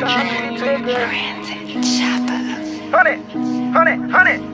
Brandon Chopper. Honey.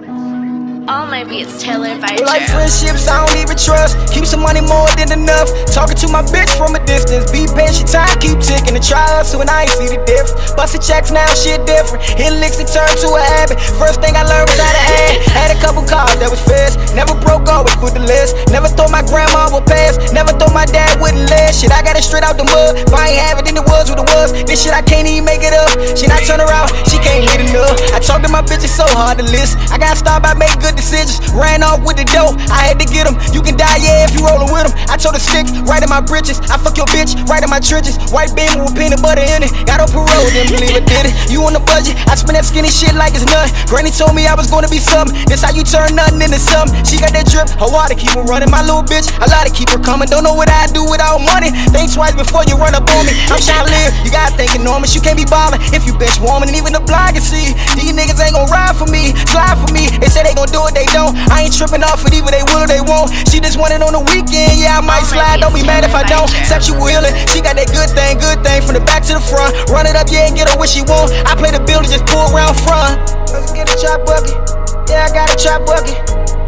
All my beats tailored by Joe. Like friendships, I don't even trust. Keep some money more than enough. Talking to my bitch from a distance. Be patient, time keep ticking. To try hustle and I ain't see the difference. Bustin' checks now, shit different. Hit licks and turn to a habit. First thing I learned was how to add. Had a couple cars that was fast. Never broke, always put the list. Never thought my grandma would pass. Never thought my dad wouldn't last. Shit, I got it straight out the mud. If I ain't have it, then it was what it was. This shit, I can't even make it up. She not turn around, she can't get enough. I talk to my bitch, it's so hard to list. I gotta start by making good decisions. Ran off with the dough, I had to get him. You can die, yeah, if you rollin' with him. I told her stick right in my britches. I fuck your bitch right in my trenches. White beam with peanut butter in it. Got on parole, didn't believe I did it. You on the budget, I spend that skinny shit like it's nothing. Granny told me I was gonna be something. This how you turn nothing into something. She got that drip, her water keep her running. My little bitch, I lie to keep her coming. Don't know what I do without money. Think twice before you run up on me. I'm trying to live, you gotta think enormous. You can't be bombing if you bitch woman. And even the blind can see these niggas ain't gon' ride for me, slide for me. They say they gon' do it, they don't. I ain't tripping off it, either they will or they won't. She just want it on the weekend, yeah, I might slide. Don't be mad if I don't. Sexual healing, she got that good thing from the back to the front. Run it up, yeah, and get her what she want. I play the builder, just pull around front. Let's get a chop bucket, yeah, I got a chop bucket.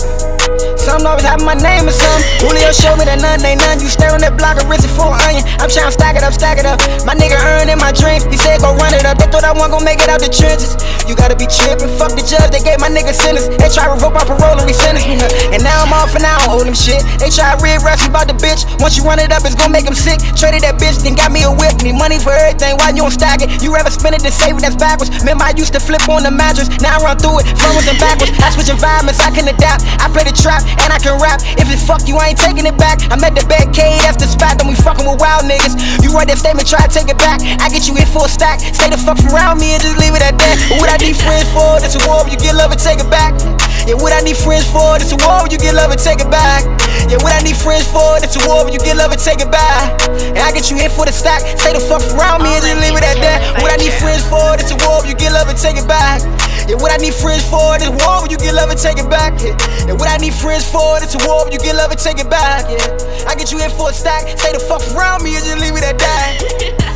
Some always have my name or something. Julio showed me that none ain't none. You stare on that block of rich full onion. I'm trying to stack it up. My nigga earned in my dreams. He said go run it up. They thought I wasn't gon' make it out the trenches. You gotta be trippin'. Fuck the judge, they gave my nigga sentence. They try to revoke my parole and re-sentence me. And now I'm off and I don't owe them shit. They try to rearrest me about the bitch. Once you run it up, it's gon' make them sick. Traded that bitch, then got me a whip. Need money for everything, why you don't stack it? You rather spend it than save it, that's backwards. Remember I used to flip on the mattress. Now I run through it, frontwards and backwards. I switch environments, I can adapt. I play the trap and I can rap. If it fuck you, I ain't taking it back. I'm at the back cave, that's the spot. Don't be fucking with wild niggas. You write that statement, try to take it back. I get you in for a stack. Stay the fuck around me and just leave it at that. But what I need friends for, this a war where you get love and take it back. Yeah, what I need friends for, this a war where you get love and take it back. Yeah, what I need friends for, this a war where you get love and take it back. And I get you in for the stack. Stay the fuck around me and just leave it at that. What I need friends for, this a war where you get love and take it back. Yeah, what I need friends for, this war where you get love and take it back. Yeah, what I need friends for, this a war where you get love and take it back. Yeah, I get you in for a stack. Stay the fuck around me and just leave it at that.